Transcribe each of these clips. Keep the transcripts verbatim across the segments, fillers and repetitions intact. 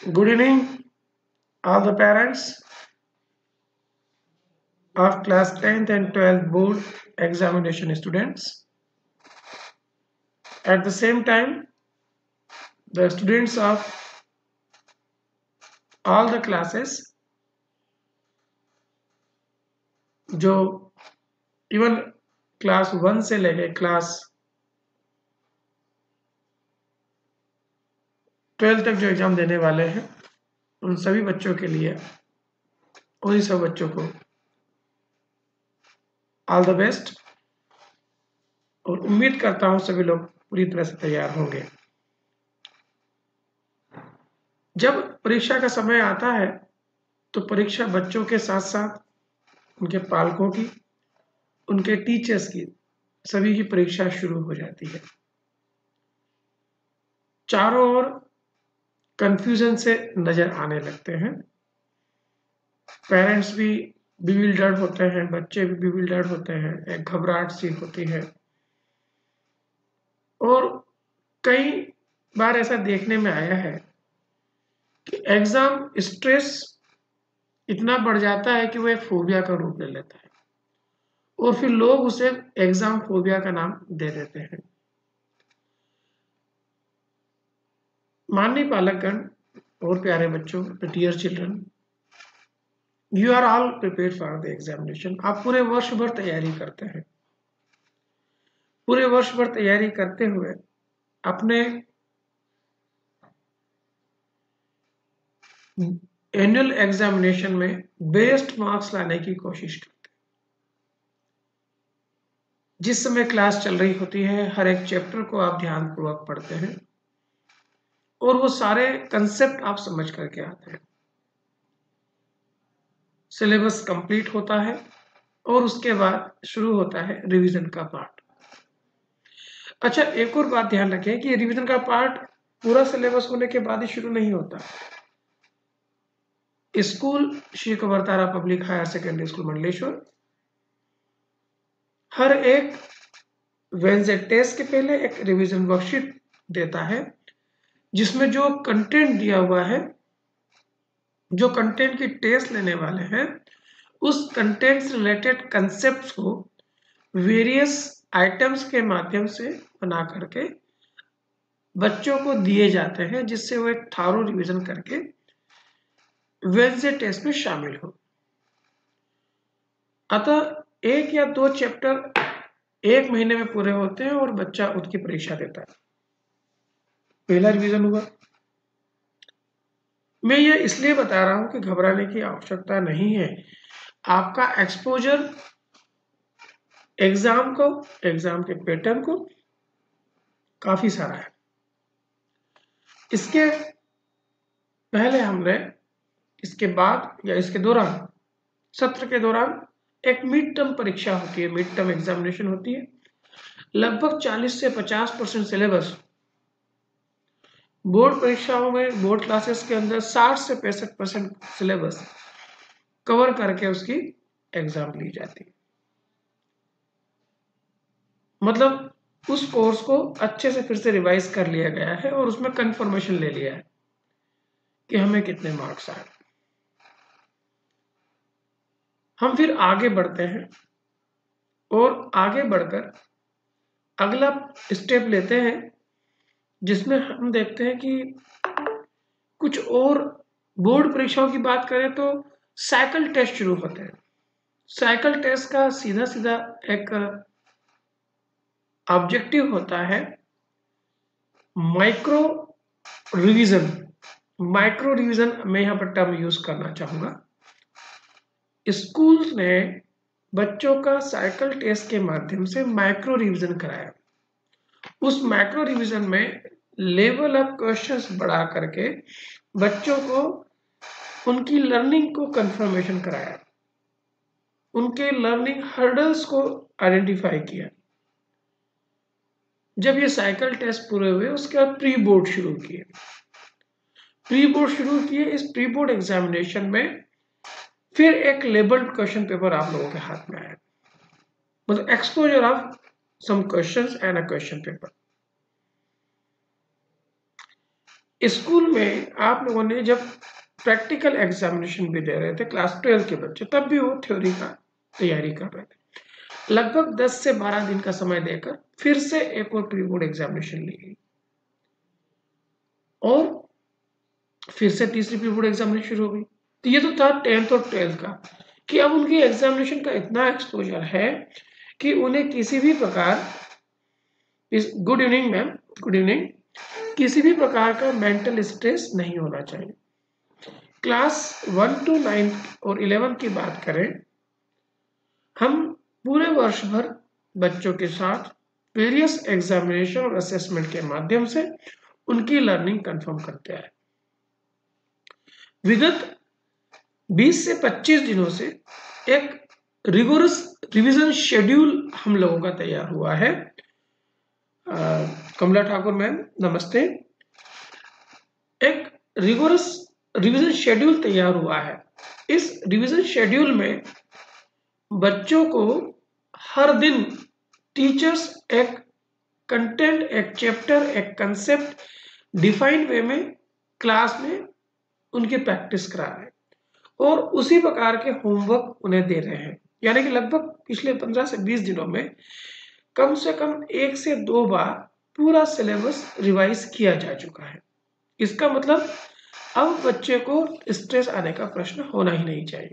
Good evening, all the parents of class tenth and twelfth board examination students. At the same time, the students of all the classes जो even class one से लेके class twelfth तक जो exam देने वाले हैं उन सभी बच्चों के लिए उन्हीं सब बच्चों को ऑल द बेस्ट और उम्मीद करता हूं सभी लोग पूरी तरह से तैयार होंगे। जब परीक्षा का समय आता है तो परीक्षा बच्चों के साथ साथ उनके पालकों की, उनके टीचर्स की, सभी की परीक्षा शुरू हो जाती है। चारों ओर कंफ्यूजन से नजर आने लगते हैं। पेरेंट्स भी बिविल्डर्ड होते हैं, बच्चे भी बिविल्डर्ड होते हैं, एक घबराहट सी होती है। और कई बार ऐसा देखने में आया है कि एग्जाम स्ट्रेस इतना बढ़ जाता है कि वो एक फोबिया का रूप ले लेता है और फिर लोग उसे एग्जाम फोबिया का नाम दे देते हैं। माननीय पालकगण और प्यारे बच्चों, dear children, you are all prepared for the examination. आप पूरे वर्ष भर तैयारी करते हैं। पूरे वर्ष भर तैयारी करते हुए अपने एनुअल एग्जामिनेशन में बेस्ट मार्क्स लाने की कोशिश करते हैं। जिस समय क्लास चल रही होती है हर एक चैप्टर को आप ध्यानपूर्वक पढ़ते हैं और वो सारे कंसेप्ट आप समझ करके आते हैं। सिलेबस कंप्लीट होता है और उसके बाद शुरू होता है रिवीजन का पार्ट। अच्छा, एक और बात ध्यान रखें कि रिवीजन का पार्ट पूरा सिलेबस होने के बाद ही शुरू नहीं होता। स्कूल श्री कवरतारा public higher secondary school Mandleshwar हर एक वेडनेसडे टेस्ट के पहले एक रिवीजन वर्कशीट देता है जिसमें जो कंटेंट दिया हुआ है, जो कंटेंट की टेस्ट लेने वाले हैं, उस कंटेंट से रिलेटेड कंसेप्ट्स को वेरियस आइटम्स के माध्यम से बना करके बच्चों को दिए जाते हैं जिससे वो एक थारो रिवीजन करके वेडनेसडे टेस्ट में शामिल हो। अतः एक या दो चैप्टर एक महीने में पूरे होते हैं और बच्चा उसकी परीक्षा देता है। पहला रिवीजन हुआ। मैं ये इसलिए बता रहा हूं कि घबराने की आवश्यकता नहीं है। आपका एक्सपोजर एग्जाम को, एग्जाम के पैटर्न को काफी सारा है। इसके पहले हमने, इसके बाद या इसके दौरान, सत्र के दौरान एक मिड टर्म परीक्षा होती है, मिड टर्म एग्जामिनेशन होती है। लगभग चालीस से पचास परसेंट सिलेबस बोर्ड परीक्षाओं में, बोर्ड क्लासेस के अंदर साठ से पैंसठ परसेंट सिलेबस कवर करके उसकी एग्जाम ली जाती है। मतलब उस कोर्स को अच्छे से फिर से रिवाइज कर लिया गया है और उसमें कंफर्मेशन ले लिया है कि हमें कितने मार्क्स आए। हम फिर आगे बढ़ते हैं और आगे बढ़कर अगला स्टेप लेते हैं जिसमें हम देखते हैं कि कुछ और बोर्ड परीक्षाओं की बात करें तो साइकिल टेस्ट शुरू होते हैं। साइकिल टेस्ट का सीधा सीधा एक ऑब्जेक्टिव होता है माइक्रो रिवीजन। माइक्रो रिवीजन मैं यहां पर टर्म यूज करना चाहूंगा। स्कूल ने बच्चों का साइकिल टेस्ट के माध्यम से माइक्रो रिवीजन कराया। उस माइक्रो रिवीजन में लेवल ऑफ क्वेश्चंस बढ़ा करके बच्चों को उनकी लर्निंग को कंफर्मेशन कराया, उनके लर्निंग हर्डल्स को आइडेंटिफाई किया। जब ये साइकिल टेस्ट पूरे हुए उसके बाद प्री बोर्ड शुरू किए। प्री बोर्ड शुरू किए इस प्री बोर्ड एग्जामिनेशन में फिर एक लेबल्ड क्वेश्चन पेपर आप लोगों के हाथ में आया, मतलब exposure of some questions and a question paper. School में आप लोगों ने जब प्रैक्टिकल एग्जामिनेशन भी दे रहे थे क्लास ट्वेल्व के बच्चे, तब भी वो थ्योरी का तैयारी कर रहे थे। लगभग दस से बारह दिन का समय देकर फिर से एक और प्री बोर्ड एग्जामिनेशन ली गई और फिर से तीसरी प्री बोर्ड एग्जामिनेशन शुरू हो गई। तो ये तो था टेंथ और ट्वेल्थ का, कि अब उनकी एग्जामिनेशन का इतना एक्सपोजर है कि उन्हें किसी भी प्रकार, good evening ma'am, good evening, किसी भी प्रकार का मेंटल स्ट्रेस नहीं होना चाहिए। क्लास वन टू नाइन और इलेवन की बात करें, हम पूरे वर्ष भर बच्चों के साथ वेरियस एग्जामिनेशन और असेसमेंट के माध्यम से उनकी लर्निंग कंफर्म करते हैं। विगत बीस से पच्चीस दिनों से एक रिगोरस रिवीजन शेड्यूल हम लोगों का तैयार हुआ है। कमला ठाकुर मैम नमस्ते। एक रिगोरस रिवीजन शेड्यूल तैयार हुआ है। इस रिवीजन शेड्यूल में बच्चों को हर दिन टीचर्स एक कंटेंट, एक चैप्टर, एक कंसेप्ट डिफाइंड वे में क्लास में उनकी प्रैक्टिस करा रहे हैं और उसी प्रकार के होमवर्क उन्हें दे रहे हैं। यानी कि लगभग पिछले पंद्रह से बीस दिनों में कम से कम एक से दो बार पूरा सिलेबस रिवाइज किया जा चुका है। इसका मतलब अब बच्चे को स्ट्रेस आने का प्रश्न होना ही नहीं चाहिए।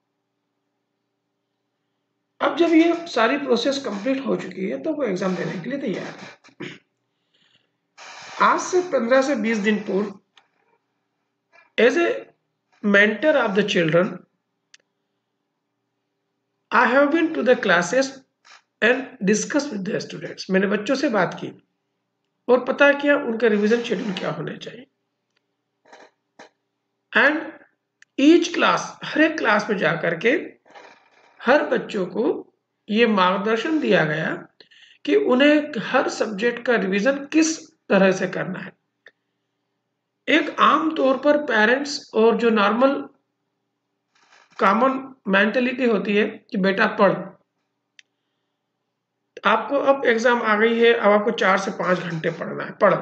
अब जब ये सारी प्रोसेस कंप्लीट हो चुकी है तो वो एग्जाम देने के लिए तैयार है। आज से पंद्रह से बीस दिन पूर्व as a mentor of the children, I have been to the classes and discussed with the students. मैंने बच्चों से बात की और पता किया उनका रिवीजन शेड्यूल क्या होना चाहिए। एंड ईच क्लास, हर एक क्लास में जाकर के हर बच्चों को ये मार्गदर्शन दिया गया कि उन्हें हर सब्जेक्ट का रिवीजन किस तरह से करना है। एक आम तौर पर पेरेंट्स और जो नॉर्मल कॉमन मेंटेलिटी होती है कि बेटा पढ़, आपको अब एग्जाम आ गई है, अब आपको चार से पांच घंटे पढ़ना है, पढ़।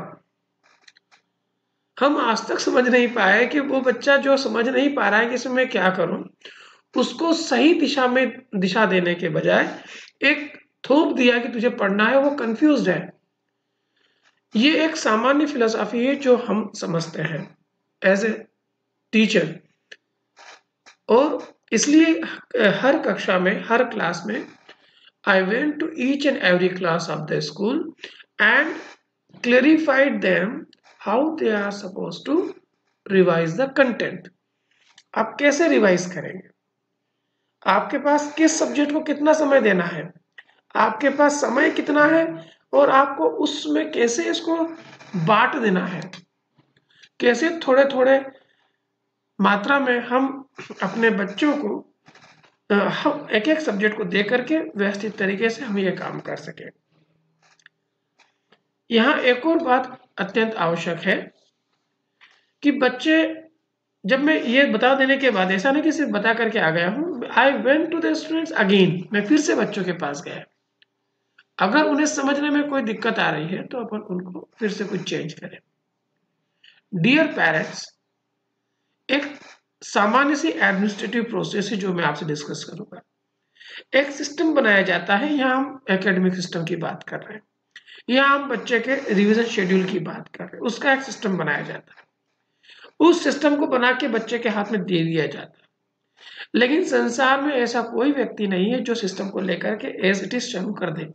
हम आज तक समझ नहीं पाए कि वो बच्चा जो समझ नहीं पा रहा है कि इसमें मैं क्या करूं, उसको सही दिशा में दिशा देने के बजाय एक थोप दिया कि तुझे पढ़ना है, वो कंफ्यूज्ड है। ये एक सामान्य फिलॉसफी है जो हम समझते हैं एज ए टीचर, और इसलिए हर कक्षा में, हर क्लास में I went to each and every class of the school and clarified them how they are supposed to revise the content. आप कैसे रिवाइज करेंगे, आपके पास किस सब्जेक्ट को कितना समय देना है, आपके पास समय कितना है और आपको उसमें कैसे इसको बांट देना है, कैसे थोड़े थोड़े मात्रा में हम अपने बच्चों को हम एक एक सब्जेक्ट को दे करके व्यवस्थित तरीके से हम ये काम कर सके। यहाँ एक और बात अत्यंत आवश्यक है कि बच्चे, जब मैं ये बता देने के बाद, ऐसा नहीं कि सिर्फ बता करके आ गया हूँ, I went to the students again, मैं फिर से बच्चों के पास गया। अगर उन्हें समझने में कोई दिक्कत आ रही है तो अपन उनको फिर से कुछ चेंज करें। डियर पेरेंट्स, एक सामान्य सी एडमिनिस्ट्रेटिव प्रोसेस है जो मैं आपसे डिस्कस करूंगा। एक सिस्टम बनाया जाता है, यहाँ हम एकेडमिक सिस्टम की बात कर रहे हैं, यहाँ हम बच्चे के रिवीजन शेड्यूल की बात कर रहे हैं, उसका एक सिस्टम बनाया जाता है। उस सिस्टम को बना के बच्चे के हाथ में दे दिया जाता है। लेकिन संसार में ऐसा कोई व्यक्ति नहीं है जो सिस्टम को लेकर के एज इट इज शुरू कर दे।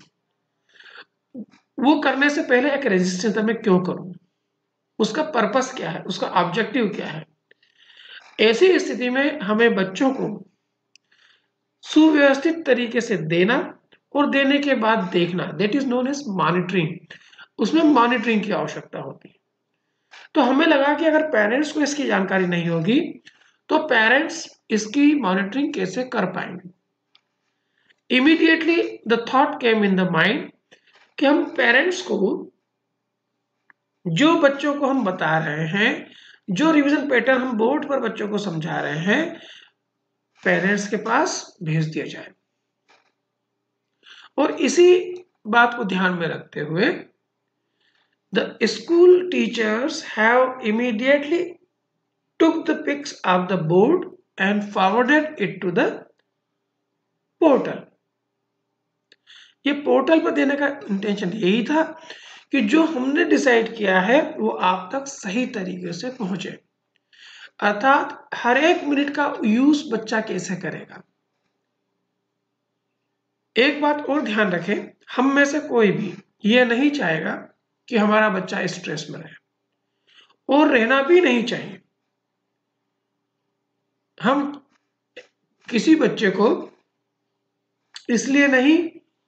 वो करने से पहले एक रजिस्टर मैं क्यों करूं, उसका पर्पस क्या है, उसका ऑब्जेक्टिव क्या है। ऐसी स्थिति में हमें बच्चों को सुव्यवस्थित तरीके से देना और देने के बाद देखना, that is known as monitoring. उसमें मॉनिटरिंग की आवश्यकता होती है। तो हमें लगा कि अगर पेरेंट्स को इसकी जानकारी नहीं होगी तो पेरेंट्स इसकी मॉनिटरिंग कैसे कर पाएंगे। Immediately the thought came in the mind कि हम पेरेंट्स को जो बच्चों को हम बता रहे हैं, जो रिवीजन पैटर्न हम बोर्ड पर बच्चों को समझा रहे हैं, पेरेंट्स के पास भेज दिया जाए। और इसी बात को ध्यान में रखते हुए The school teachers have immediately took the pics of the board and forwarded it to the portal. ये पोर्टल पर देने का इंटेंशन यही था कि जो हमने डिसाइड किया है वो आप तक सही तरीके से पहुंचे, अर्थात हर एक मिनट का यूज बच्चा कैसे करेगा। एक बात और ध्यान रखें, हम में से कोई भी ये नहीं चाहेगा कि हमारा बच्चा स्ट्रेस में रहे, और रहना भी नहीं चाहिए। हम किसी बच्चे को इसलिए नहीं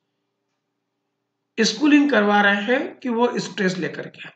स्कूलिंग करवा रहे हैं कि वो स्ट्रेस लेकर के आए,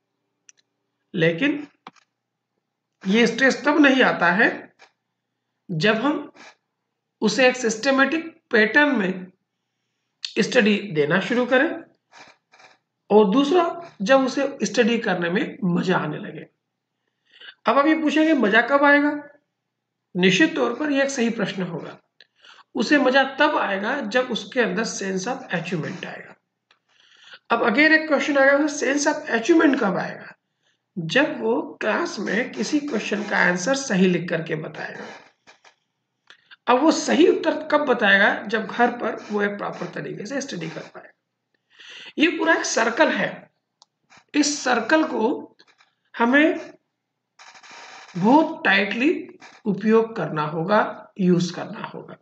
लेकिन ये स्ट्रेस तब नहीं आता है जब हम उसे एक सिस्टमेटिक पैटर्न में स्टडी देना शुरू करें, और दूसरा जब उसे स्टडी करने में मजा आने लगे। अब आप ये पूछेंगे मजा कब आएगा? निश्चित तौर पर यह एक सही प्रश्न होगा। उसे मजा तब आएगा जब उसके अंदर सेंस ऑफ अचीवमेंट आएगा। अब अगेन एक क्वेश्चन आएगा, उसे सेंस ऑफ अचीवमेंट कब आएगा? जब वो क्लास में किसी क्वेश्चन का आंसर सही लिख करके बताएगा। अब वो सही उत्तर कब बताएगा? जब घर पर वो एक प्रॉपर तरीके से स्टडी कर पाएगा। ये पूरा एक सर्कल है। इस सर्कल को हमें बहुत टाइटली उपयोग करना होगा, यूज करना होगा।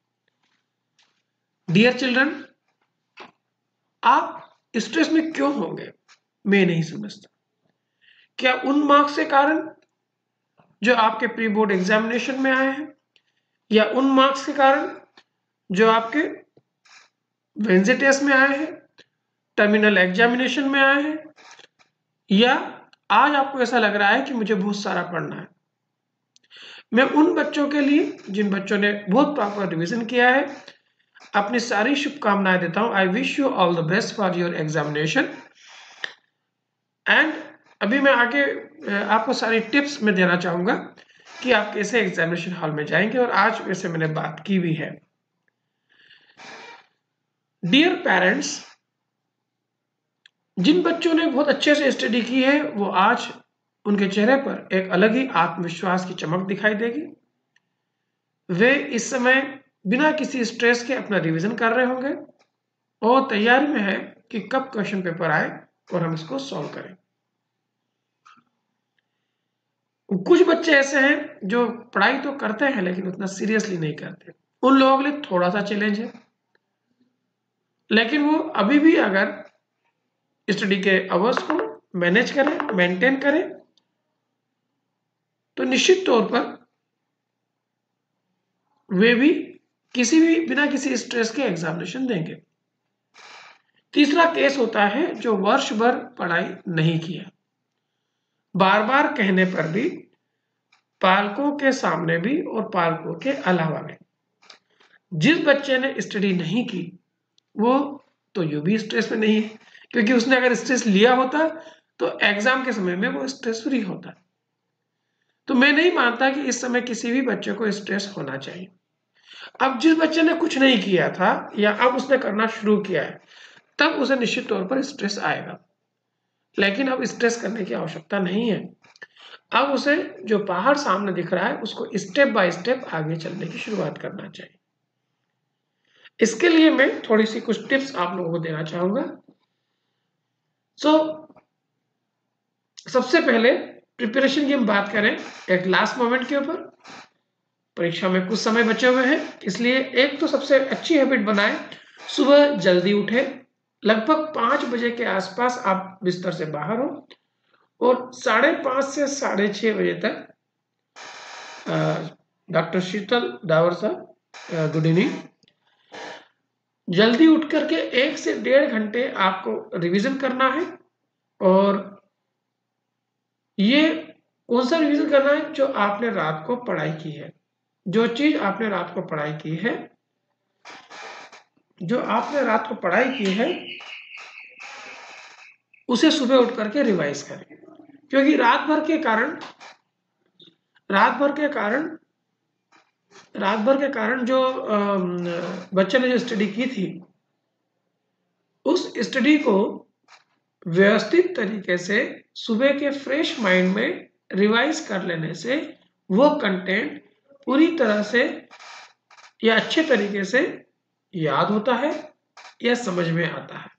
डियर चिल्ड्रन, आप स्ट्रेस में क्यों होंगे मैं नहीं समझता। क्या उन मार्क्स के कारण जो आपके प्री बोर्ड एग्जामिनेशन में आए हैं, या उन मार्क्स के कारण जो आपके वेंसडे टेस्ट में आए हैं, टर्मिनल एग्जामिनेशन में आए हैं, या आज आपको ऐसा लग रहा है कि मुझे बहुत सारा पढ़ना है। मैं उन बच्चों के लिए जिन बच्चों ने बहुत प्रॉपर रिवीजन किया है अपनी सारी शुभकामनाएं देता हूं। I wish you all the best for your examination. And अभी मैं आगे आपको सारी टिप्स में देना चाहूंगा कि आप कैसे एग्जामिनेशन हॉल में जाएंगे, और आज वैसे मैंने बात की भी है। डियर पेरेंट्स, जिन बच्चों ने बहुत अच्छे से स्टडी की है वो आज उनके चेहरे पर एक अलग ही आत्मविश्वास की चमक दिखाई देगी। वे इस समय बिना किसी स्ट्रेस के अपना रिवीजन कर रहे होंगे और तैयारी में है कि कब क्वेश्चन पेपर आए और हम इसको सॉल्व करें। कुछ बच्चे ऐसे हैं जो पढ़ाई तो करते हैं लेकिन उतना सीरियसली नहीं करते। उन लोगों के लिए थोड़ा सा चैलेंज है, लेकिन वो अभी भी अगर स्टडी के आवर्स को मैनेज करें, मेंटेन करें, तो निश्चित तौर पर वे भी किसी भी बिना किसी स्ट्रेस के एग्जामिनेशन देंगे। तीसरा केस होता है जो वर्ष भर पढ़ाई नहीं किया, बार बार कहने पर भी, पालकों के सामने भी और पालकों के अलावा भी। जिस बच्चे ने स्टडी नहीं की वो तो यूं भी स्ट्रेस में नहीं है, क्योंकि उसने अगर स्ट्रेस लिया होता तो एग्जाम के समय में वो स्ट्रेस फ्री होता। तो मैं नहीं मानता कि इस समय किसी भी बच्चे को स्ट्रेस होना चाहिए। अब जिस बच्चे ने कुछ नहीं किया था या अब उसने करना शुरू किया है, तब उसे निश्चित तौर पर स्ट्रेस आएगा, लेकिन अब स्ट्रेस करने की आवश्यकता नहीं है। अब उसे जो पहाड़ सामने दिख रहा है उसको स्टेप बाय स्टेप आगे चलने की शुरुआत करना चाहिए। इसके लिए मैं थोड़ी सी कुछ टिप्स आप लोगों को देना चाहूंगा। सो so, सबसे पहले प्रिपरेशन की हम बात करें एक लास्ट मोमेंट के ऊपर। परीक्षा में कुछ समय बचे हुए हैं, इसलिए एक तो सबसे अच्छी हैबिट बनाएं, सुबह जल्दी उठे, लगभग पांच बजे के आसपास आप बिस्तर से बाहर हो और साढ़े पांच से साढ़े छह बजे तक डॉक्टर शीतल डावर साहब गुड इवनिंग, जल्दी उठ करके एक से डेढ़ घंटे आपको रिवीजन करना है। और ये कौन सा रिवीजन करना है? जो आपने रात को पढ़ाई की है, जो चीज आपने रात को पढ़ाई की है, जो आपने रात को पढ़ाई की है उसे सुबह उठ करके रिवाइज करें, क्योंकि रात भर के कारण रात भर के कारण रात भर के कारण जो बच्चे ने जो स्टडी की थी उस स्टडी को व्यवस्थित तरीके से सुबह के फ्रेश माइंड में रिवाइज कर लेने से वो कंटेंट पूरी तरह से या अच्छे तरीके से याद होता है या समझ में आता है।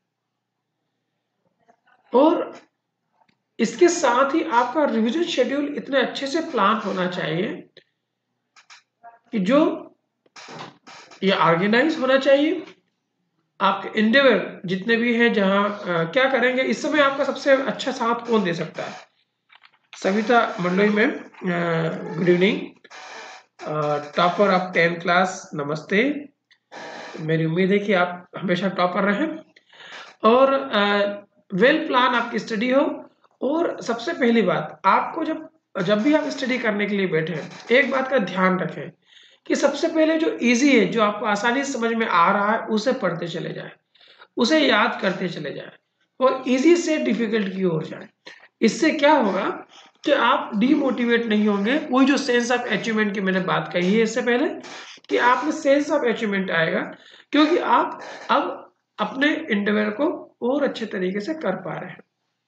और इसके साथ ही आपका रिवीजन शेड्यूल इतने अच्छे से प्लान होना चाहिए कि जो ये ऑर्गेनाइज होना चाहिए। आपके इंडेवर जितने भी हैं जहां क्या करेंगे, इस समय आपका सबसे अच्छा साथ कौन दे सकता है? Savita Mandoi ma'am, good evening. Topper of tenth class, नमस्ते। मेरी उम्मीद है कि आप हमेशा टॉपर रहें और वेल प्लान आपकी स्टडी हो। और सबसे पहली बात, आपको जब जब भी आप स्टडी करने के लिए बैठे, एक बात का ध्यान रखें कि सबसे पहले जो इजी है, जो आपको आसानी से समझ में आ रहा है, उसे पढ़ते चले जाए, उसे याद करते चले जाए और इजी से डिफिकल्ट की ओर जाए। इससे क्या होगा कि आप डीमोटिवेट नहीं होंगे। वही जो सेंस ऑफ अचीवमेंट की मैंने बात कही है इससे पहले, कि आप में सेंस ऑफ अचीवमेंट आएगा क्योंकि आप अब अपने इंटरवल को और अच्छे तरीके से कर पा रहे हैं।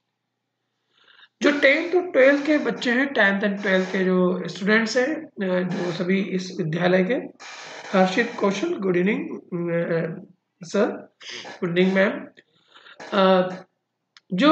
जो टेंथ और ट्वेल्थ के बच्चे हैं, टेंथ एंड ट्वेल्थ के जो स्टूडेंट्स हैं, जो सभी इस विद्यालय के, Harshit Kaushal, good evening sir, good evening ma'am. जो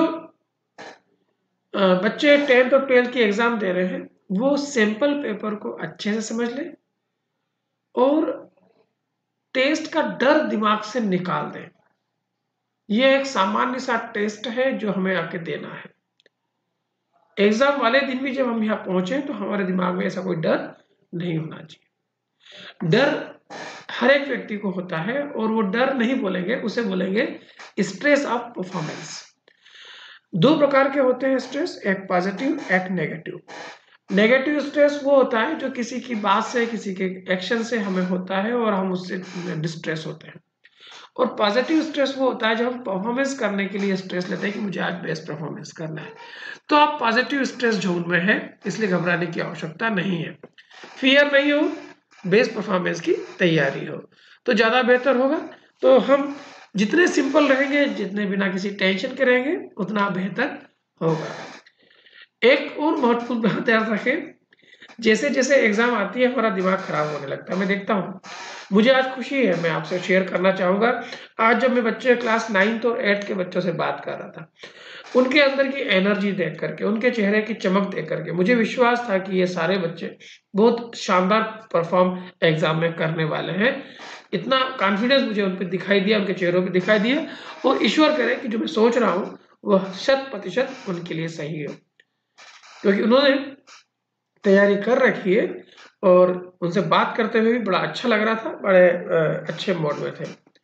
बच्चे टेंथ और ट्वेल्थ की एग्जाम दे रहे हैं, वो सैंपल पेपर को अच्छे से समझ लें और टेस्ट का डर दिमाग से निकाल दें। ये एक सामान्य सा टेस्ट है जो हमें आके देना है। एग्जाम वाले दिन भी जब हम यहाँ पहुंचे तो हमारे दिमाग में ऐसा कोई डर नहीं होना चाहिए। डर हर एक व्यक्ति को होता है और वो डर नहीं बोलेंगे, उसे बोलेंगे स्ट्रेस ऑफ परफॉर्मेंस। दो प्रकार के होते हैं स्ट्रेस, एक पॉजिटिव, एक नेगेटिव। नेगेटिव स्ट्रेस वो होता है जो किसी की बात से, किसी के एक्शन से हमें होता है और हम उससे डिस्ट्रेस होते हैं। और पॉजिटिव स्ट्रेस वो होता है जब हम परफॉर्मेंस करने के लिए स्ट्रेस लेते हैं कि मुझे आज बेस्ट परफॉर्मेंस करना है। तो आप पॉजिटिव स्ट्रेस जोन में हैं, इसलिए घबराने की आवश्यकता नहीं है। फियर नहीं हो, बेस्ट परफॉर्मेंस की तैयारी हो तो ज्यादा बेहतर होगा। तो हम जितने सिंपल रहेंगे, जितने बिना किसी टेंशन के रहेंगे, उतना बेहतर होगा। एक और महत्वपूर्ण बात याद रखें, जैसे जैसे एग्जाम आती है हमारा दिमाग खराब होने लगता है। मैं देखता हूँ, मुझे आज खुशी है, मैं आपसे शेयर करना चाहूंगा। आज जब मैं बच्चे क्लास नाइन्थ और एट्थ के बच्चों से बात कर रहा था, उनके अंदर की एनर्जी देख करके, उनके चेहरे की चमक देख करके मुझे विश्वास था कि ये सारे बच्चे बहुत शानदार परफॉर्म एग्जाम में करने वाले हैं। इतना कॉन्फिडेंस मुझे उन पर दिखाई दिया, उनके चेहरों पर दिखाई दिया। और ईश्वर करे कि जो मैं सोच रहा हूँ वह शत प्रतिशत उनके लिए सही हो, क्योंकि उन्होंने तैयारी कर रखी है और उनसे बात करते हुए भी बड़ा अच्छा लग रहा था, बड़े अच्छे मोड में थे।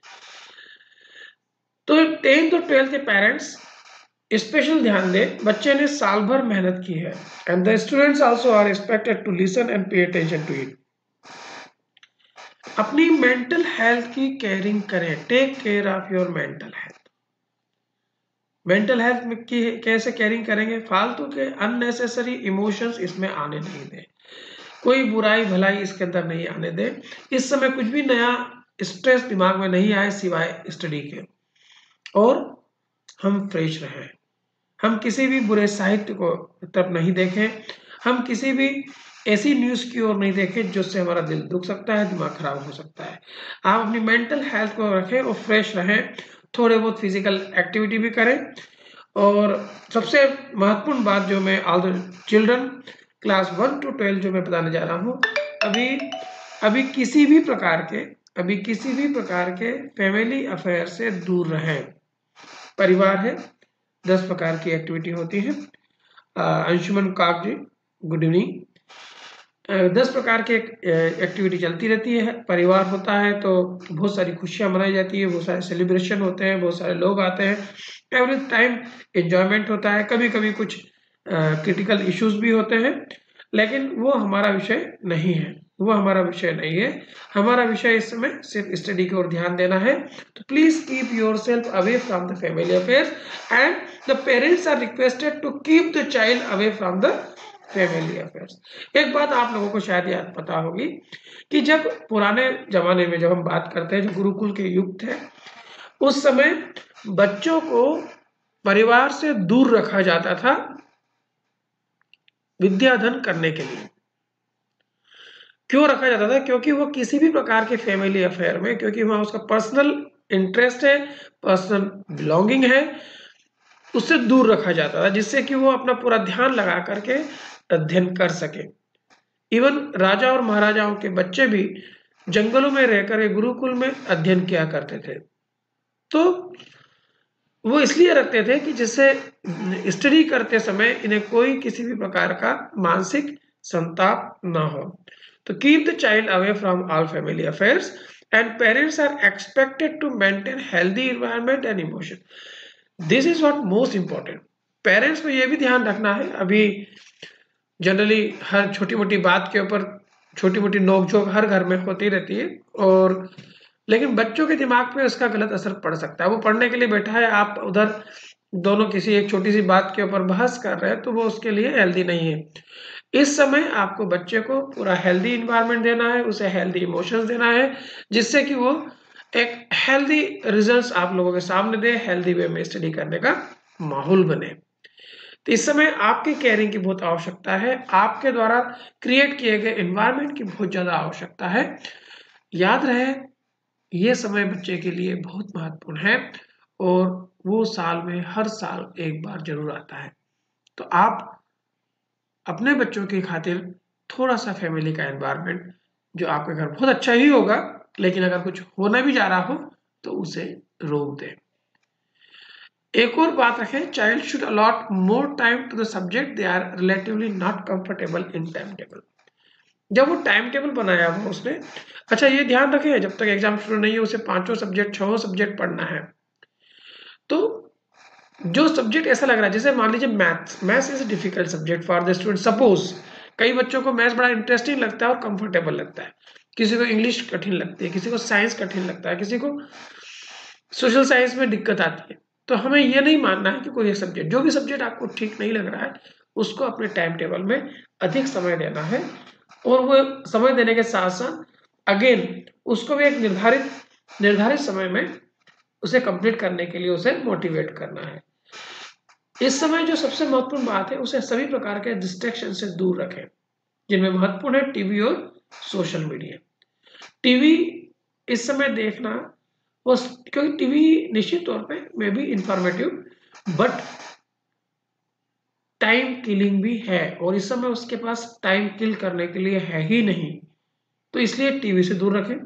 तो टेंथ और ट्वेल्थ के पेरेंट्स स्पेशल ध्यान दें, बच्चे ने साल भर मेहनत की है and the students also are expected to listen and pay attention to it. अपनी मेंटल हेल्थ की केयरिंग करें, take care of your mental health. Mental health में की कैसे केयरिंग करेंगे? फालतू के अननेसेसरी इमोशंस इसमें आने नहीं दें, कोई बुराई भलाई इसके अंदर नहीं आने दें। इस समय कुछ भी नया स्ट्रेस दिमाग में नहीं आए सिवाय स्टडी के, और हम फ्रेश रहें। हम किसी भी बुरे साहित्य को तरफ नहीं देखें, हम किसी भी ऐसी न्यूज की ओर नहीं देखें जिससे हमारा दिल दुख सकता है, दिमाग खराब हो सकता है। आप अपनी मेंटल हेल्थ को रखें और फ्रेश रहें, थोड़े बहुत फिजिकल एक्टिविटी भी करें। और सबसे महत्वपूर्ण बात जो मैं all the children class one to twelve जो मैं बताने जा रहा हूँ, अभी अभी किसी भी प्रकार के अभी किसी भी प्रकार के फैमिली अफेयर से दूर रहें। परिवार है, दस प्रकार की एक्टिविटी होती है। अंशुमन काक जी, गुड इवनिंग। दस प्रकार की एक्टिविटी चलती रहती है। परिवार होता है तो बहुत सारी खुशियां मनाई जाती है, बहुत सारे सेलिब्रेशन होते हैं, बहुत सारे लोग आते हैं, एवरी टाइम एंजॉयमेंट होता है। कभी कभी कुछ क्रिटिकल इश्यूज भी होते हैं, लेकिन वो हमारा विषय नहीं है वो हमारा विषय नहीं है। हमारा विषय इस समय सिर्फ स्टडी की ओर ध्यान देना है। तो please keep yourself away from the family affairs and the parents are requested to keep the child away from the family affairs. एक बात आप लोगों को शायद याद पता होगी कि जब पुराने जमाने में जब हम बात करते हैं, जो गुरुकुल के युग थे, उस समय बच्चों को परिवार से दूर रखा जाता था विद्याधन करने के लिए। क्यों रखा जाता था? क्योंकि वो किसी भी प्रकार के फैमिली अफेयर में, क्योंकि वहां उसका पर्सनल इंटरेस्ट है, पर्सनल बिलोंगिंग है, उससे दूर रखा जाता था, जिससे कि वो अपना पूरा ध्यान लगा करके अध्ययन कर सके। इवन राजा और महाराजाओं के बच्चे भी जंगलों में रहकर गुरुकुल में अध्ययन किया करते थे। तो वो इसलिए रखते थे कि जिससे स्टडी करते समय इन्हें कोई किसी भी प्रकार का मानसिक संताप ना हो। तो keep the child away from all family affairs and parents are expected to maintain healthy environment and emotion. This is what most important. Parents को यह भी ध्यान रखना है, अभी जनरली हर छोटी मोटी बात के ऊपर छोटी मोटी नोकझोंक हर घर में होती रहती है, और लेकिन बच्चों के दिमाग पे उसका गलत असर पड़ सकता है। वो पढ़ने के लिए बैठा है, आप उधर दोनों किसी एक छोटी सी बात के ऊपर बहस कर रहे हैं, तो वो उसके लिए हेल्दी नहीं है। इस समय आपको बच्चे को पूरा हेल्दी इन्वायरमेंट देना है, उसे हेल्दी इमोशंस देना है, जिससे कि वो एक हेल्दी रिजल्ट्स आप लोगों के सामने दे, हेल्दी वे में स्टडी करने का माहौल बने। तो इस समय आपकी केयरिंग की बहुत आवश्यकता है, आपके द्वारा क्रिएट किए गए एनवायरनमेंट की बहुत ज्यादा आवश्यकता है। याद रहे, ये समय बच्चे के लिए बहुत महत्वपूर्ण है और वो साल में हर साल एक बार जरूर आता है। तो आप अपने बच्चों की खातिर थोड़ा सा फैमिली का एनवायरनमेंट, जो आपके घर बहुत अच्छा ही होगा, लेकिन अगर कुछ होने भी जा रहा हो तो उसे रोक दें। एक और बात रखें, child should allot more time to the subject they are relatively not comfortable in time table. जब वो टाइम टेबल बनाया हुआ उसने, अच्छा ये ध्यान रखें, जब तक एग्जाम शुरू नहीं है उसे पांचों सब्जेक्ट छहों सब्जेक्ट पढ़ना है। तो जो सब्जेक्ट ऐसा लग रहा है, जैसे मान लीजिए maths, maths is a difficult subject for the student. Suppose कई बच्चों को मैथ्स बड़ा इंटरेस्टिंग लगता है और कंफर्टेबल लगता है, किसी को इंग्लिश कठिन लगती है, किसी को साइंस कठिन लगता है, किसी को सोशल साइंस में दिक्कत आती है। तो हमें यह नहीं मानना है कि कोई एक सब्जेक्ट, जो भी सब्जेक्ट आपको ठीक नहीं लग रहा है उसको अपने टाइम टेबल में अधिक समय देना है, और वो समय देने के साथ साथ अगेन उसको भी एक निर्धारित निर्धारित समय में उसे कंप्लीट करने के लिए उसे मोटिवेट करना है। इस समय जो सबसे महत्वपूर्ण बात है, उसे सभी प्रकार के डिस्ट्रैक्शन से दूर रखें, जिनमें महत्वपूर्ण है टीवी और सोशल मीडिया। टीवी इस समय देखना, वो क्योंकि टीवी निश्चित तौर पे may be informative but time killing भी है, और इस समय उसके पास टाइम किल करने के लिए है ही नहीं, तो इसलिए टीवी से दूर रखें।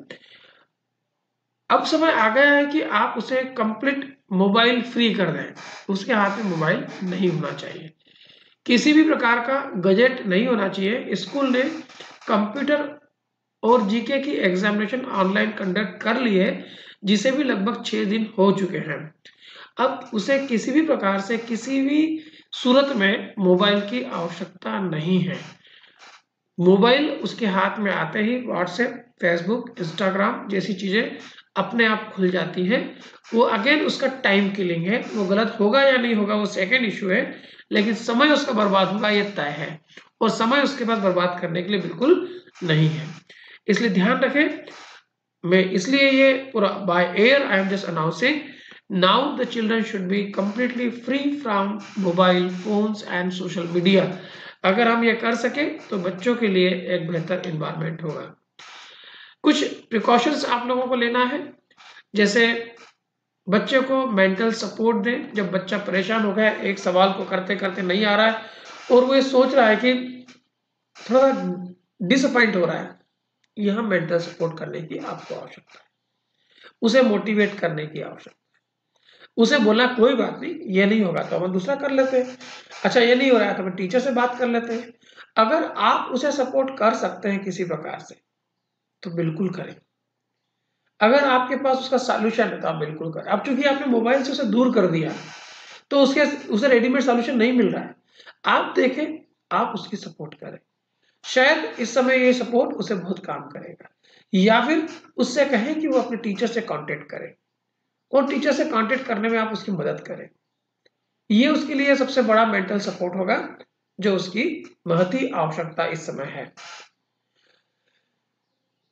अब समय आ गया है कि आप उसे कंप्लीट मोबाइल फ्री कर दें, उसके हाथ में मोबाइल नहीं होना चाहिए, किसी भी प्रकार का गजेट नहीं होना चाहिए। स्कूल ने कंप्यूटर और जीके की एग्जामिनेशन ऑनलाइन कंडक्ट कर ली है, जिसे भी लगभग छह दिन हो चुके हैं। अब उसे किसी भी प्रकार से किसी भी सूरत में मोबाइल की आवश्यकता नहीं है। मोबाइल उसके हाथ में आते ही व्हाट्सएप, फेसबुक, इंस्टाग्राम जैसी चीजें अपने आप खुल जाती है। वो अगेन उसका टाइम किलिंग है, वो गलत होगा या नहीं होगा वो सेकंड इशू है, लेकिन समय उसका बर्बाद होगा ये तय है, और समय उसके पास बर्बाद करने के लिए बिल्कुल नहीं है। इसलिए ध्यान रखें, मैं इसलिए ये पूरा by air I am just announcing now the children should be completely free from mobile phones and social media. अगर हम ये कर सके तो बच्चों के लिए एक बेहतर एनवायरनमेंट होगा। कुछ प्रिकॉशंस आप लोगों को लेना है, जैसे बच्चे को मेंटल सपोर्ट दें। जब बच्चा परेशान हो गया, एक सवाल को करते करते नहीं आ रहा है और वो ये सोच रहा है कि थोड़ा डिसअपॉइंट हो रहा है, यह मेंटल सपोर्ट करने की आपको आवश्यकता है, उसे मोटिवेट करने की आवश्यकता है। उसे बोला कोई बात नहीं, ये नहीं होगा तो हम दूसरा कर लेते हैं, अच्छा ये नहीं हो रहा है तो हम टीचर से बात कर लेते हैं। अगर आप उसे सपोर्ट कर सकते हैं किसी प्रकार से तो बिल्कुल करें, अगर आपके पास उसका सॉल्यूशन है तो आप बिल्कुल करें। अब चूंकि आपने मोबाइल से उसे दूर कर दिया तो उसके उसे रेडीमेड सॉल्यूशन नहीं मिल रहा है, आप देखें, आप उसकी सपोर्ट करें, शायद इस समय ये सपोर्ट उसे बहुत काम करेगा। या फिर उससे कहें कि वो अपने टीचर से कांटेक्ट करे और टीचर से कांटेक्ट करने में आप उसकी मदद करें। ये उसके लिए सबसे बड़ा मेंटल सपोर्ट होगा जो उसकी महती आवश्यकता इस समय है।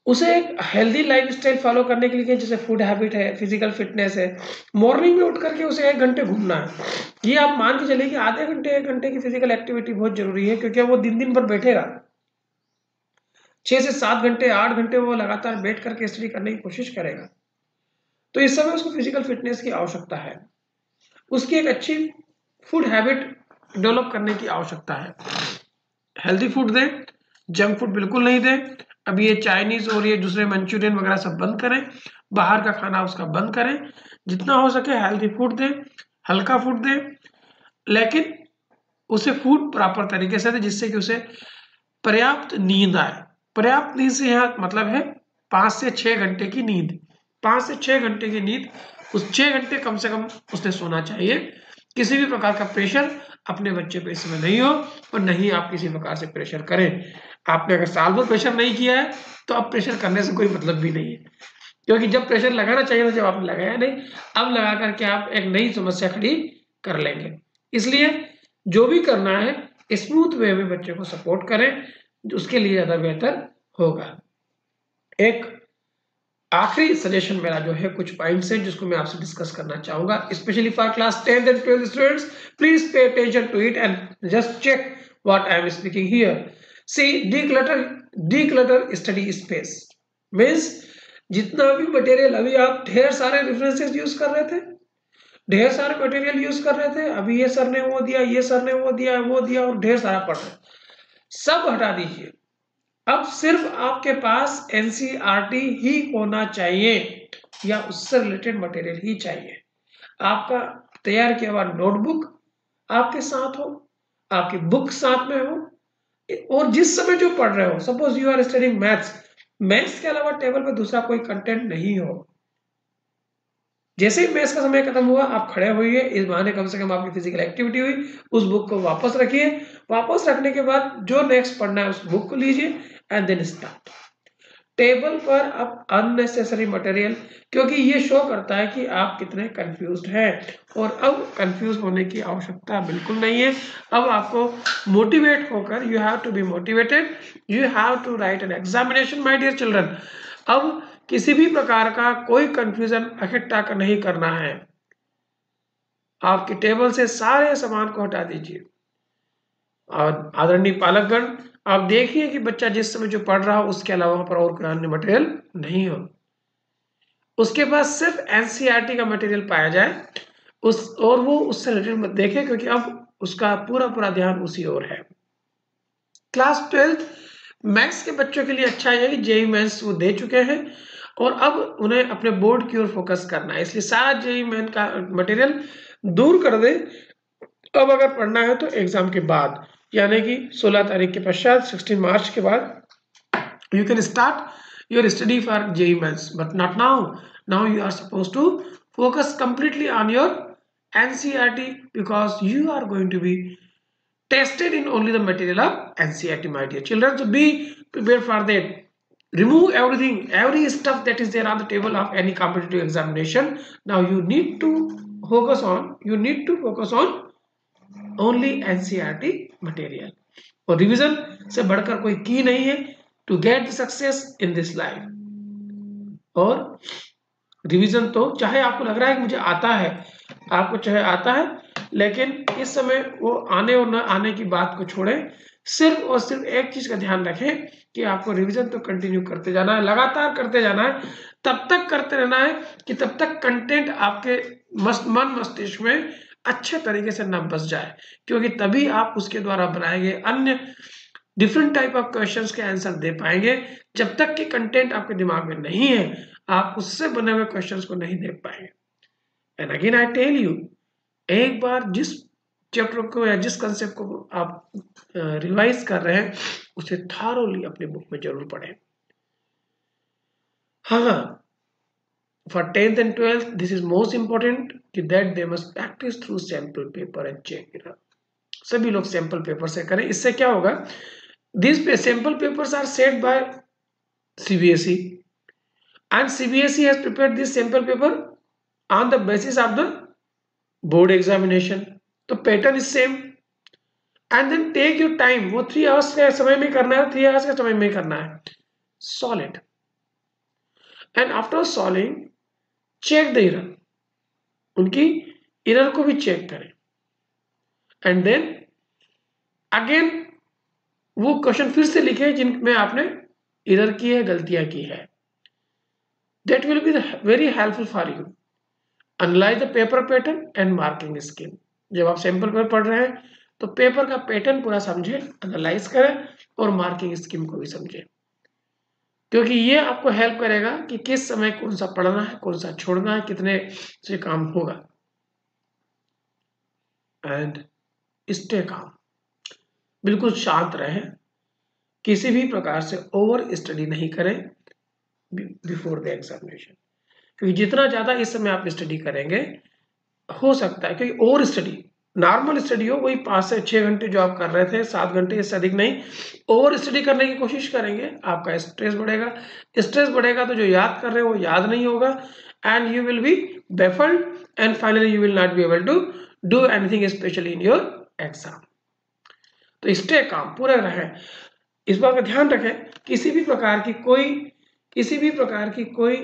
उसे एक हेल्दी लाइफस्टाइल फॉलो करने के लिए, जैसे फूड हैबिट है, फिजिकल फिटनेस है, मॉर्निंग में उठ करके उसे एक घंटे घूमना है। ये आप मान के चलिए कि आधे घंटे एक घंटे की फिजिकल एक्टिविटी बहुत जरूरी है, क्योंकि वो दिन दिन भर बैठेगा, छह से सात घंटे आठ घंटे वो लगातार बैठ करके स्टडी करने की कोशिश करेगा, तो इस समय उसको फिजिकल फिटनेस की आवश्यकता है। उसकी एक अच्छी फूड हैबिट डेवलप करने की आवश्यकता है। हेल्दी फूड दें, जंक फूड बिल्कुल नहीं दें। अब ये चाइनीज और ये दूसरे मंचूरियन वगैरह सब बंद करें, बाहर का खाना उसका बंद करें, जितना हो सके हेल्दी फूड दें, हल्का फूड दें, लेकिन उसे फूड प्रॉपर तरीके से दें, जिससे कि उसे पर्याप्त नींद आए। पर्याप्त नींद से यहाँ मतलब है पांच से छह घंटे की नींद। पांच से छह घंटे की नींद, उस छह घंटे कम से कम उसने सोना चाहिए। किसी भी प्रकार का प्रेशर अपने बच्चे पे इसमें नहीं हो, और नहीं आप किसी प्रकार से प्रेशर करें। आपने अगर साल भर प्रेशर नहीं किया है तो अब प्रेशर करने से कोई मतलब भी नहीं है, क्योंकि जब प्रेशर लगाना चाहिए था जब आपने लगाया नहीं, अब लगा करके आप एक नई समस्या खड़ी कर लेंगे। इसलिए जो भी करना है स्मूथ वे में बच्चे को सपोर्ट करें, उसके लिए ज्यादा बेहतर होगा। एक आखिरी सजेशन मेरा जो है, कुछ पॉइंट्स हैं जिसको मैं आपसे डिस्कस करना चाहूंगा, specially for class tenth and twelfth students. Please pay attention to it and just check what I am speaking here. See declutter declutter study space means जितना भी मटेरियल, अभी आप ढेर सारे रेफरेंसेस यूज कर रहे थे, ढेर सारे मटेरियल यूज कर रहे थे, अभी ये सर ने वो दिया, ये सर ने वो दिया, वो दिया, और ढेर सारा पढ़ रहे, सब हटा दीजिए। अब सिर्फ आपके पास एनसीईआरटी ही होना चाहिए, या उससे रिलेटेड मटेरियल ही चाहिए। आपका तैयार किया हुआ नोटबुक आपके साथ हो, आपकी बुक साथ में हो, और जिस समय जो पढ़ रहे हो, suppose you are studying maths, maths के अलावा टेबल पे दूसरा कोई कंटेंट नहीं हो। जैसे ही मैथ्स का समय खत्म हुआ, आप खड़े होइए, इस बहाने कम से कम आपकी फिजिकल एक्टिविटी हुई, उस बुक को वापस रखिए, वापस रखने के बाद जो नेक्स्ट पढ़ना है उस बुक को लीजिए एंड देन स्टार्ट। टेबल पर अब अननेसेसरी मटेरियल, क्योंकि ये शो करता है कि आप कितने कंफ्यूज्ड हैं, और अब कंफ्यूज होने की आवश्यकता बिल्कुल नहीं है। अब आपको मोटिवेट होकर, you have to be motivated, you have to write an examination my dear children. अब किसी भी प्रकार का कोई कंफ्यूजन इकट्ठा कर नहीं करना है, आपकी टेबल से सारे सामान को हटा दीजिए। और आदरणीय पालकगण, आप देखिए कि बच्चा जिस समय जो पढ़ रहा हो उसके अलावा वहां पर और कोई अन्य मटेरियल नहीं हो, उसके पास सिर्फ एनसीईआरटी का मटेरियल पाया जाए, उस और वो उससे रिलेटेड मत देखे, क्योंकि अब उसका पूरा पूरा ध्यान उसी ओर है। क्लास ट्वेल्थ मैथ्स के बच्चों के लिए अच्छा है कि जेई मेंस वो दे चुके हैं, और अब उन्हें अपने बोर्ड की ओर फोकस करना है, इसलिए सारा जेई मेन का मटेरियल दूर कर दे। अब अगर पढ़ना है तो एग्जाम के बाद, यानी कि सोलह तारीख के पश्चात, सोलह मार्च के बाद you can start your study for JEE mains, but not now. Now you are suppose to focus completely on your NCERT, because you are going to be tested in only the material of N C E R T, my dear children. So be prepared for that. Remove everything, every stuff that is there on the table of any competitive examination. Now you need to focus on, you need to focus on only N C E R T material. और revision से बढ़कर कोई key नहीं है to get the success in this life. और revision तो चाहे आपको लग रहा है कि मुझे आता है, आपको चाहे आता है, लेकिन इस समय वो आने और न आने की बात को छोड़ें, सिर्फ और सिर्फ एक चीज का ध्यान रखें कि आपको रिवीजन तो कंटिन्यू करते जाना है, लगातार करते जाना है, तब तक करते रहना है कि तब तक कंटेंट आपके मस्त मन मस्तिष्क में अच्छे तरीके से न बस जाए, क्योंकि तभी आप उसके द्वारा बनाए गए अन्य डिफरेंट टाइप ऑफ क्वेश्चंस के आंसर दे पाएंगे। जब तक कि कंटेंट आपके दिमाग में नहीं है, आप उससे बने हुए क्वेश्चंस को नहीं देख पाएंगे। And again I tell you, एक बार जिस चैप्टर को या जिस कंसेप्ट को आप रिवाइज कर रहे हैं, उसे थारोली अपने बुक में जरूर पढ़ें। हाँ, for tenth and twelfth this is most important कि that they must practice through sample paper and check it out. सभी लोग सैंपल पेपर से करें। इससे क्या होगा, this sample papers are set by CBSE and CBSE has prepared this sample paper on the basis of the board examination, तो pattern is same. And then take your time, वो three hours के समय में करना है, three hours के समय में करना है, solve it. And after solving check the error, उनकी एरर को भी चेक करें, एंड देन अगेन वो क्वेश्चन फिर से लिखे जिनमें आपने एरर की है, गलतियां की है. That will be very helpful for you. Analyse the paper pattern and marking scheme. जब आप सैंपल पेपर पढ़ रहे हैं तो पेपर का पैटर्न पूरा समझे, एनालाइज करें और मार्किंग स्कीम को भी समझे, क्योंकि ये आपको हेल्प करेगा कि किस समय कौन सा पढ़ना है, कौन सा छोड़ना है, कितने से काम होगा. एंड स्टे काम, बिल्कुल शांत रहें, किसी भी प्रकार से ओवर स्टडी नहीं करें बिफोर द एग्जामिनेशन, क्योंकि जितना ज्यादा इस समय आप स्टडी करेंगे हो सकता है, क्योंकि ओवर स्टडी, नॉर्मल स्टडी हो वही पांच से छह घंटे जो आप कर रहे थे, सात घंटे इससे अधिक नहीं, ओवर स्टडी करने की कोशिश करेंगे, आपका स्ट्रेस बढ़ेगा. स्ट्रेस बढ़ेगा तो जो याद कर रहे हो वो याद नहीं होगा, and you will be baffled, and finally you will not be able to do anything specially in your exam. तो स्टे काम, पूरे रहें. इस बात का ध्यान रखें, किसी भी प्रकार की कोई किसी भी प्रकार की कोई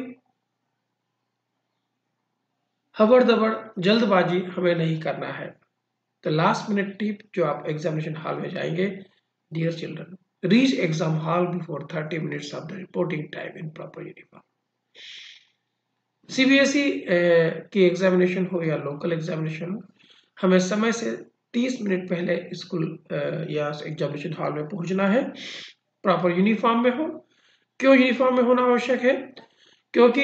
हबड़ दबड़ जल्दबाजी हमें नहीं करना है. तो लास्ट मिनट टिप जो आप एग्जामिनेशन हॉल में जाएंगे, dear children, reach exam hall before thirty minutes of the reporting time in proper uniform. CBSE की एग्जामिनेशन हो या लोकल एग्जामिनेशन हो, हमें समय से तीस मिनट पहले स्कूल या एग्जामिनेशन हॉल में पहुंचना है, प्रॉपर यूनिफॉर्म में हो. क्यों यूनिफॉर्म में होना आवश्यक है? क्योंकि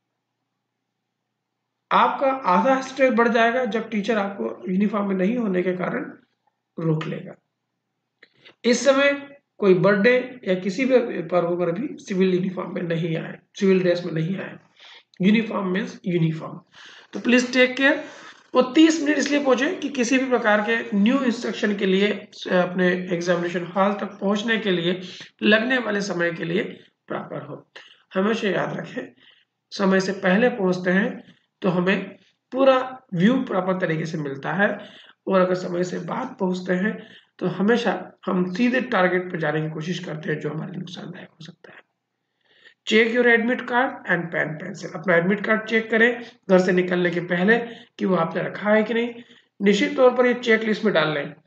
आपका आधा स्ट्रेस बढ़ जाएगा जब टीचर आपको यूनिफॉर्म में नहीं होने के कारण रोक लेगा. इस समय कोई बर्थडे या किसी भी पर्व पर भी सिविल यूनिफॉर्म में नहीं आए, सिविल ड्रेस में नहीं आए. Uniform means uniform. तो प्लीज टेक केयर. वो तीस मिनट इसलिए पहुंचे कि किसी भी प्रकार के न्यू इंस्ट्रक्शन के लिए, अपने एग्जामिनेशन हॉल तक पहुंचने के लिए लगने वाले समय के लिए प्रॉपर हो. हमेशा याद रखें, समय से पहले पहुंचते हैं तो हमें पूरा व्यू प्रॉपर तरीके से मिलता है, और अगर समय से बाद पहुंचते हैं तो हमेशा हम सीधे टारगेट पर जाने की कोशिश करते हैं, जो हमारे लिए नुकसानदायक हो सकता है. Check your admit card and pen pencil. अपना एडमिट कार्ड चेक करें घर से निकलने के पहले कि वो आपने रखा है कि नहीं. निश्चित तौर पर ये चेक लिस्ट में डाल लें.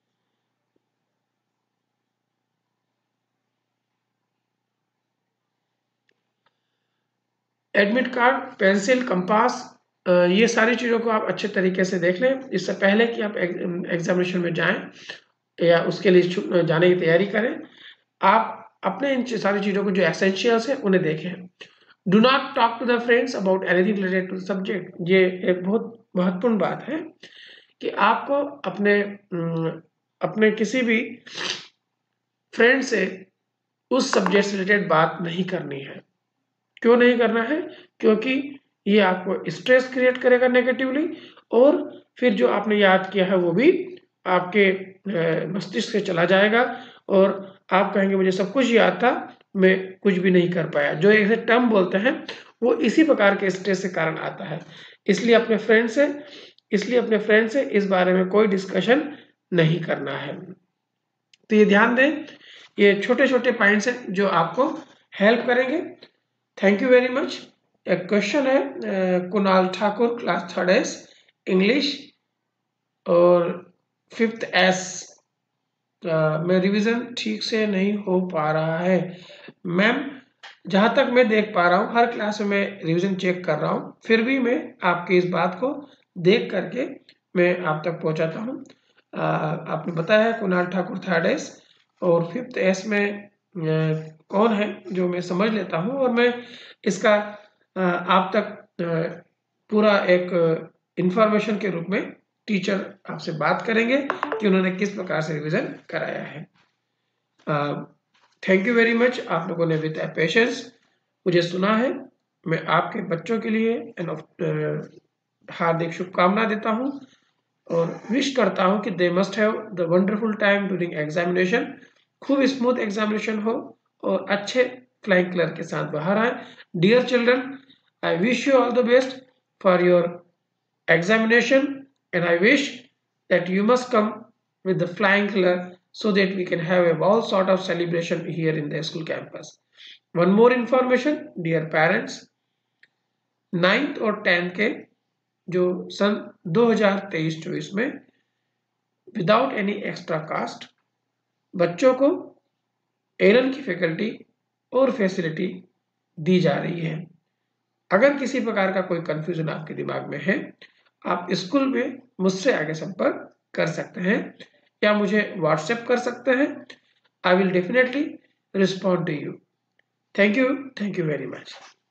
एडमिट कार्ड, पेंसिल, कंपास, ये सारी चीज़ों को आप अच्छे तरीके से देख लें इससे पहले कि आप एग्जामिनेशन में जाएं या उसके लिए जाने की तैयारी करें. आप अपने इन सारी चीज़ों को जो एसेंशियल्स है उन्हें देखें. Do not talk to the friends about anything related to subject. ये एक बहुत महत्वपूर्ण बात है कि आपको अपने अपने किसी भी फ्रेंड से उस सब्जेक्ट से रिलेटेड बात नहीं करनी है. क्यों नहीं करना है? क्योंकि ये आपको स्ट्रेस क्रिएट करेगा नेगेटिवली, और फिर जो आपने याद किया है वो भी आपके मस्तिष्क से चला जाएगा, और आप कहेंगे मुझे सब कुछ याद था, मैं कुछ भी नहीं कर पाया. जो ऐसे टर्म बोलते हैं वो इसी प्रकार के स्ट्रेस के कारण आता है. इसलिए अपने फ्रेंड से इसलिए अपने फ्रेंड से इस बारे में कोई डिस्कशन नहीं करना है. तो ये ध्यान दें, ये छोटे छोटे पॉइंट्स हैं जो आपको हेल्प करेंगे. Thank you very much. एक क्वेश्चन है Kunal Thakur, class third S, English और फिफ्थ एस में रिवीजन ठीक से नहीं हो पा रहा है. मैम, जहां तक मैं देख पा रहा हूं हर क्लास में मैं रिवीजन चेक कर रहा हूं, फिर भी मैं आपकी इस बात को देख करके मैं आप तक पहुंचाता हूं. आपने बताया है कुणाल ठाकुर थर्ड एस, और फिफ्थ एस में आ, कौन है जो मैं समझ लेता हूं, और मैं इसका आ, आप तक पूरा एक इंफॉर्मेशन के रूप में टीचर आपसे बात करेंगे कि उन्होंने किस प्रकार से रिवीजन कराया है. Thank you very much. आप लोगों ने विद पेशेंस मुझे सुना है. मैं आपके बच्चों के लिए हार्दिक शुभकामना देता हूं और विश करता हूं कि they must have the wonderful time during examination. खूब स्मूथ एग्जामिनेशन हो और अच्छे फ्लाइंग कलर के साथ बाहर आए. Dear children, I wish you all the best for your examination, and I wish that you must come with the flying color so that we can have a all sort of celebration here in the school campus. One more information, dear parents, ninth और tenth के जो सन दो हज़ार तेईस चौबीस में without any extra cast बच्चों को एलन की फैकल्टी और फैसिलिटी दी जा रही है। अगर किसी प्रकार का कोई कंफ्यूजन आपके दिमाग में है, आप स्कूल में मुझसे आगे संपर्क कर सकते हैं या मुझे व्हाट्सएप कर सकते हैं। I will definitely respond to you. Thank you thank you very much.